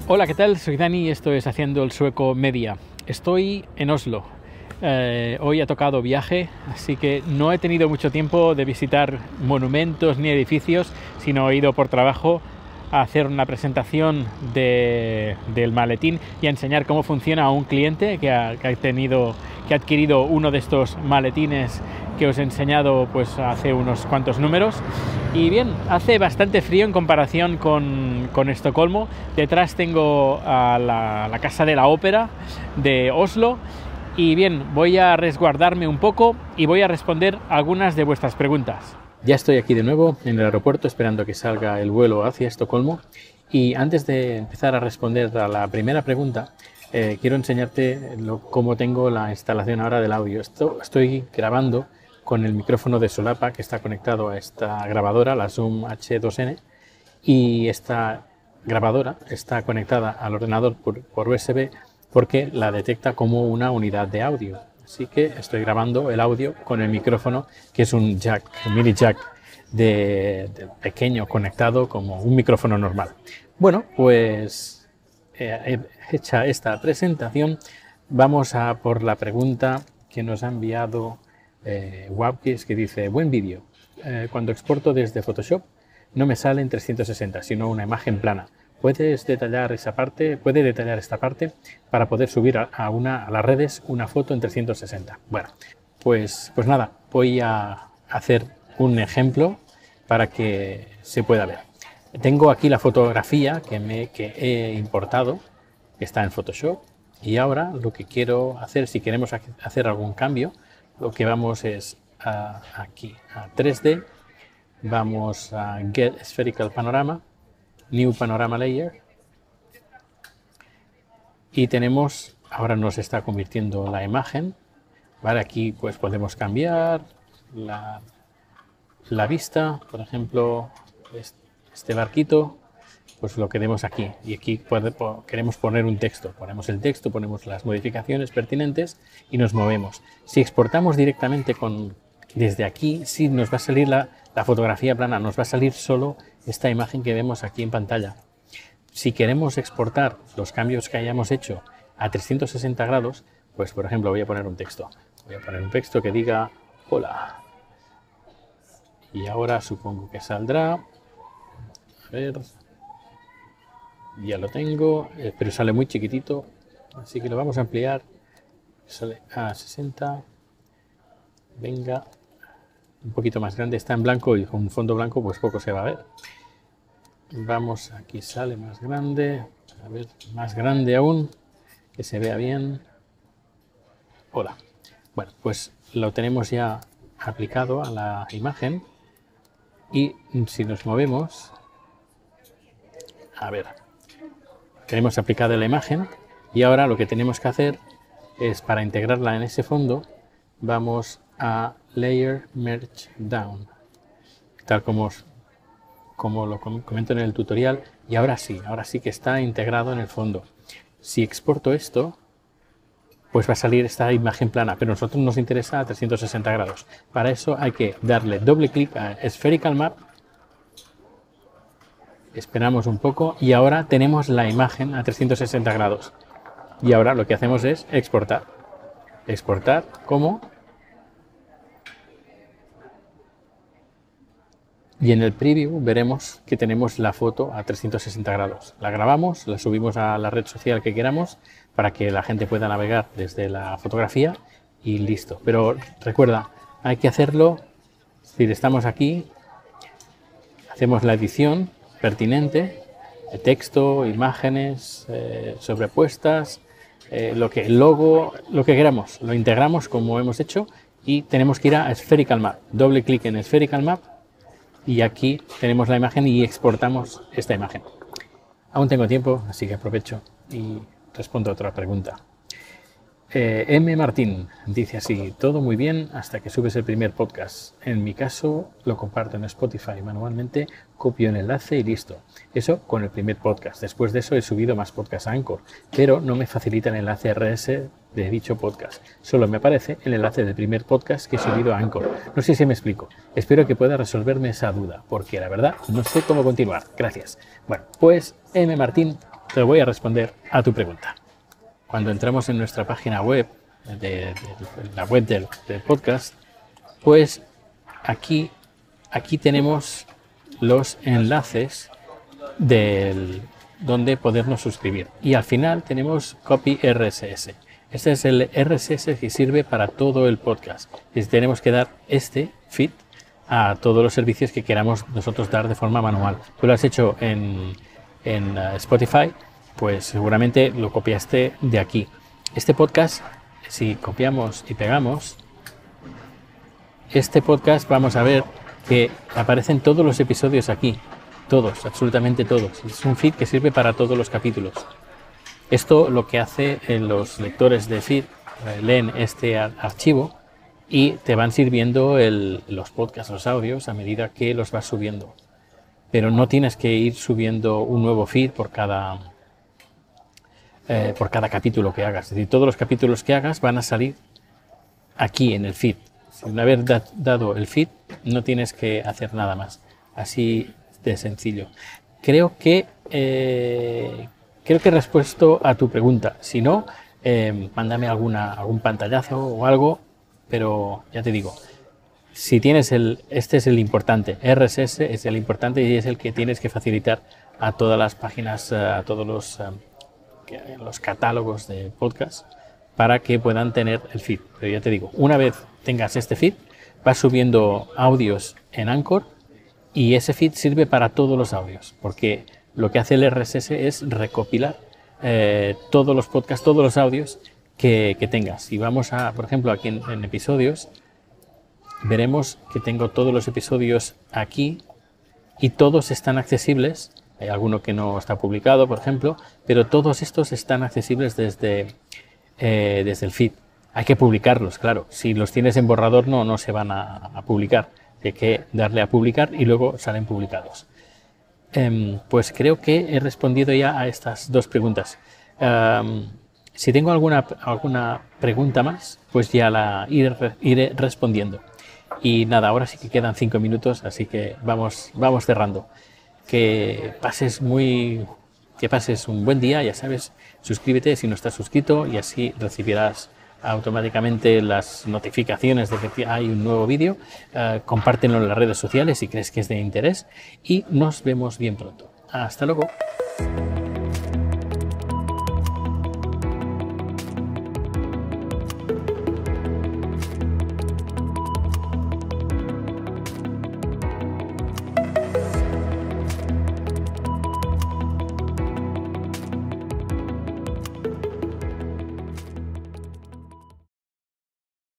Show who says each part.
Speaker 1: Hola, ¿qué tal? Soy Dani y esto es Haciendo el Sueco Media. Estoy en Oslo. Hoy ha tocado viaje, así que no he tenido mucho tiempo de visitar monumentos ni edificios, sino he ido por trabajo a hacer una presentación del maletín y a enseñar cómo funciona a un cliente que ha adquirido uno de estos maletines que os he enseñado pues hace unos cuantos números. Y bien, hace bastante frío en comparación con Estocolmo. Detrás tengo a la Casa de la Ópera de Oslo. Y bien, voy a resguardarme un poco y voy a responder algunas de vuestras preguntas. Ya estoy aquí de nuevo en el aeropuerto esperando que salga el vuelo hacia Estocolmo. Y antes de empezar a responder a la primera pregunta, quiero enseñarte cómo tengo la instalación ahora del audio. Estoy grabando con el micrófono de solapa que está conectado a esta grabadora, la Zoom H2N, y esta grabadora está conectada al ordenador por USB porque la detecta como una unidad de audio. Así que estoy grabando el audio con el micrófono, que es un jack, un mini jack de pequeño conectado como un micrófono normal. Bueno, pues hecha esta presentación, vamos a por la pregunta que nos ha enviado Wapkis, que dice: buen vídeo. Cuando exporto desde Photoshop no me sale en 360, sino una imagen plana. ¿Puedes detallar esa parte? ¿Puede detallar esta parte para poder subir a las redes una foto en 360? Bueno, pues nada, voy a hacer un ejemplo para que se pueda ver. Tengo aquí la fotografía que he importado, que está en Photoshop, y ahora lo que quiero hacer, si queremos hacer algún cambio, lo que vamos es aquí a 3D, vamos a Get Spherical Panorama, New Panorama Layer, y tenemos, ahora nos está convirtiendo la imagen, ¿vale? Aquí pues podemos cambiar la vista, por ejemplo, este barquito, pues lo queremos aquí, y aquí queremos poner un texto, ponemos el texto, ponemos las modificaciones pertinentes y nos movemos. Si exportamos directamente desde aquí, sí nos va a salir la fotografía plana, nos va a salir solo esta imagen que vemos aquí en pantalla. Si queremos exportar los cambios que hayamos hecho a 360 grados, pues por ejemplo voy a poner un texto. Voy a poner un texto que diga hola. Y ahora supongo que saldrá. A ver. Ya lo tengo, pero sale muy chiquitito. Así que lo vamos a ampliar. Sale a 60. Venga. Un poquito más grande, está en blanco y con un fondo blanco pues poco se va a ver. Vamos, aquí sale más grande, a ver, más grande aún, que se vea bien. Hola. Bueno, pues lo tenemos ya aplicado a la imagen y si nos movemos, a ver, tenemos aplicada la imagen y ahora lo que tenemos que hacer es, para integrarla en ese fondo, vamos a Layer Merge Down, tal como lo comento en el tutorial, y ahora sí que está integrado en el fondo. Si exporto esto, pues va a salir esta imagen plana, pero a nosotros nos interesa a 360 grados. Para eso hay que darle doble clic a Spherical Map, esperamos un poco y ahora tenemos la imagen a 360 grados. Y ahora lo que hacemos es exportar. Exportar como... Y en el preview veremos que tenemos la foto a 360 grados. La grabamos, la subimos a la red social que queramos para que la gente pueda navegar desde la fotografía y listo. Pero recuerda, hay que hacerlo, es decir, estamos aquí, hacemos la edición pertinente, de texto, imágenes, sobrepuestas, logo, lo que queramos. Lo integramos como hemos hecho y tenemos que ir a Spherical Map. Doble clic en Spherical Map. Y aquí tenemos la imagen y exportamos esta imagen. Aún tengo tiempo, así que aprovecho y respondo a otra pregunta. M. Martín dice así: todo muy bien hasta que subes el primer podcast. En mi caso lo comparto en Spotify manualmente, copio el enlace y listo. Eso con el primer podcast. Después de eso he subido más podcasts a Anchor, pero no me facilita el enlace RS de dicho podcast. Solo me aparece el enlace del primer podcast que he subido a Anchor. No sé si me explico. Espero que pueda resolverme esa duda, porque la verdad no sé cómo continuar. Gracias. Bueno, pues M. Martín, te voy a responder a tu pregunta. Cuando entramos en nuestra página web, de la web del podcast, pues aquí tenemos los enlaces donde podernos suscribir. Y al final tenemos Copy RSS. Este es el RSS que sirve para todo el podcast. Y tenemos que dar este feed a todos los servicios que queramos nosotros dar de forma manual. Tú lo has hecho en Spotify, pues seguramente lo copiaste de aquí. Este podcast, si copiamos y pegamos, este podcast vamos a ver que aparecen todos los episodios aquí. Todos, absolutamente todos. Es un feed que sirve para todos los capítulos. Esto lo que hace los lectores de feed, leen este archivo y te van sirviendo los podcasts, los audios, a medida que los vas subiendo. Pero no tienes que ir subiendo un nuevo feed por cada capítulo que hagas. Es decir, todos los capítulos que hagas van a salir aquí en el feed. Una vez dado el feed, no tienes que hacer nada más. Así de sencillo. Creo que he respuesto a tu pregunta. Si no, mándame algún pantallazo o algo, pero ya te digo, si tienes este es el importante, RSS es el importante y es el que tienes que facilitar a todas las páginas, a todos los catálogos de podcast para que puedan tener el feed. Pero ya te digo, una vez tengas este feed, vas subiendo audios en Anchor y ese feed sirve para todos los audios, porque lo que hace el RSS es recopilar todos los podcasts, todos los audios que tengas. Si vamos por ejemplo, aquí en episodios, veremos que tengo todos los episodios aquí y todos están accesibles. Hay alguno que no está publicado, por ejemplo, pero todos estos están accesibles desde el feed. Hay que publicarlos, claro. Si los tienes en borrador no se van a publicar. Hay que darle a publicar y luego salen publicados. Pues creo que he respondido ya a estas dos preguntas. Si tengo alguna pregunta más, pues ya la iré respondiendo. Y nada, ahora sí que quedan 5 minutos, así que vamos cerrando. Que pases un buen día, ya sabes, suscríbete si no estás suscrito y así recibirás automáticamente las notificaciones de que hay un nuevo vídeo. Compártelo en las redes sociales si crees que es de interés y nos vemos bien pronto. Hasta luego.